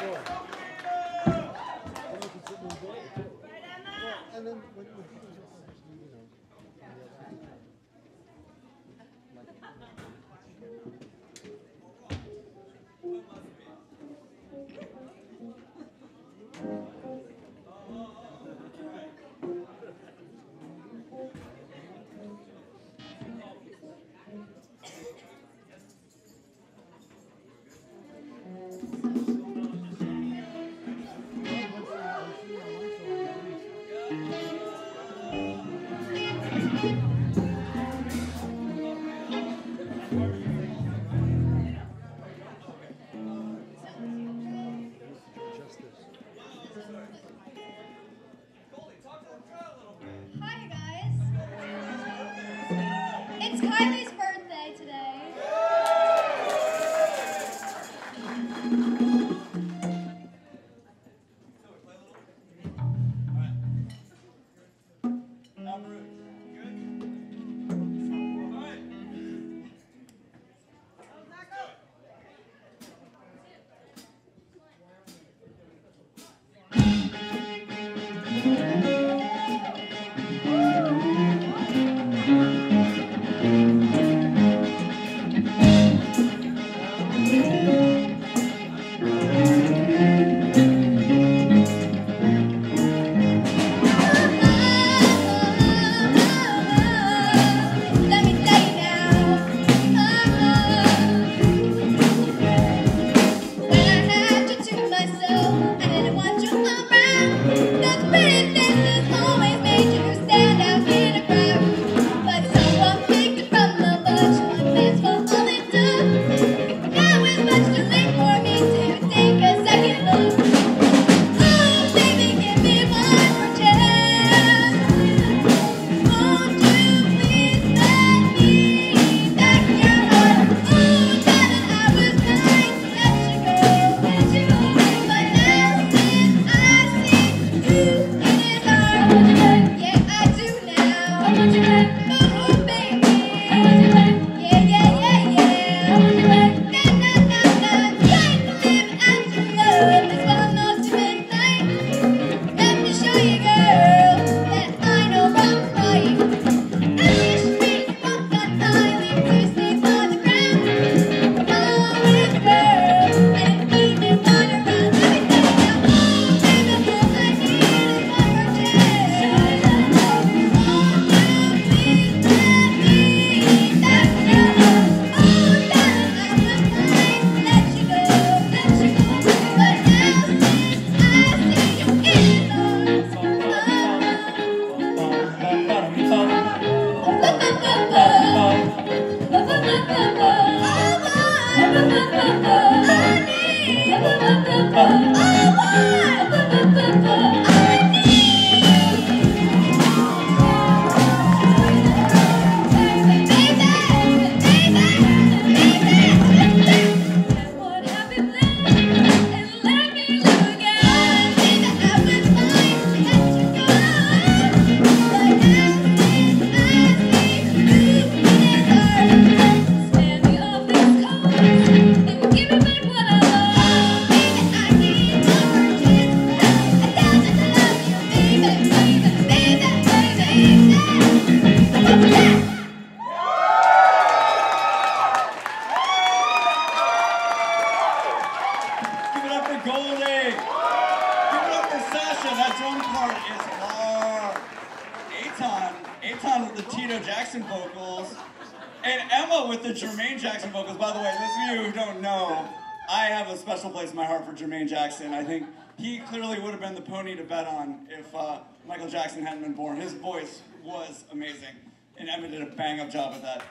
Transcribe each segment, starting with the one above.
I think he clearly would have been the pony to bet on if Michael Jackson hadn't been born. His voice was amazing, and Emma did a bang-up job at that.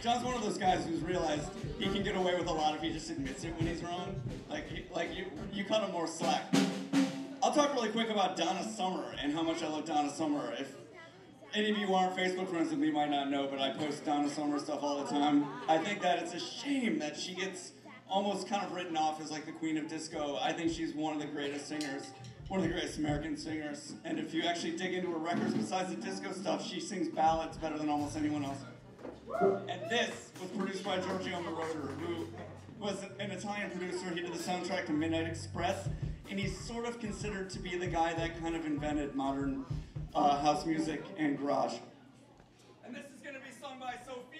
John's one of those guys who's realized he can get away with a lot if he just admits it when he's wrong. You cut him more slack. I'll talk really quick about Donna Summer and how much I love Donna Summer. If any of you aren't Facebook friends with me, might not know, but I post Donna Summer stuff all the time. I think that it's a shame that she gets almost kind of written off as like the queen of disco. I think she's one of the greatest singers, one of the greatest American singers. And if you actually dig into her records besides the disco stuff, she sings ballads better than almost anyone else. And this was produced by Giorgio Moroder, who was an Italian producer. He did the soundtrack to Midnight Express, and he's sort of considered to be the guy that kind of invented modern house music and garage. And this is going to be sung by Sophia!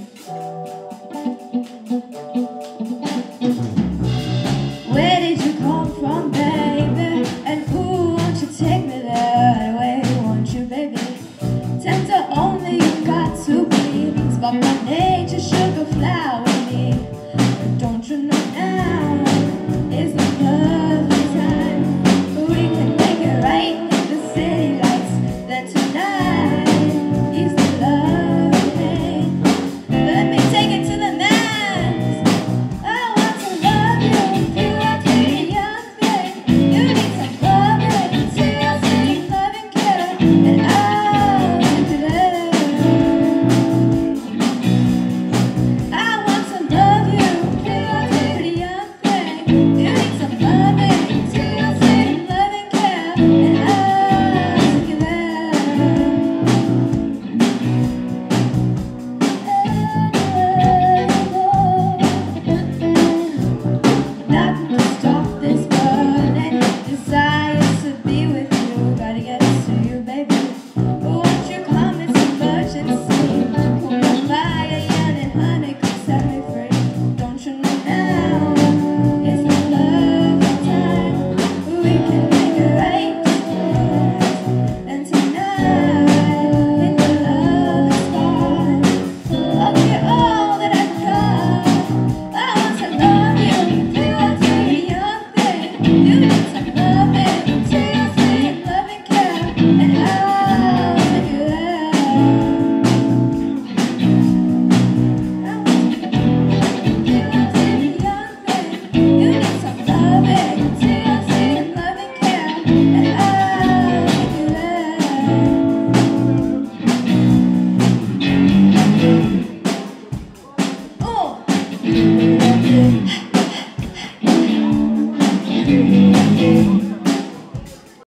Where did you come from, baby? And ooh, won't you take me there? Where won't you, baby? Tender only you got to be. Spark my nature, sugar flower me. Don't you know now?